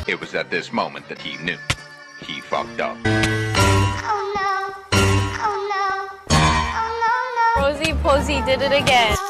It was at this moment that he knew. He fucked up. Oh no. Oh no. Oh no, no. Rosie Posey did it again.